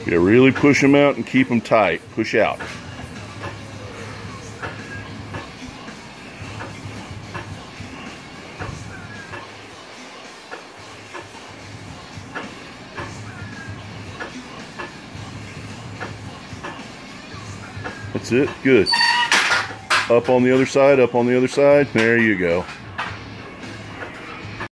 Yeah, really push them out and keep them tight. Push out. That's it. Good. Up on the other side, up on the other side. There you go.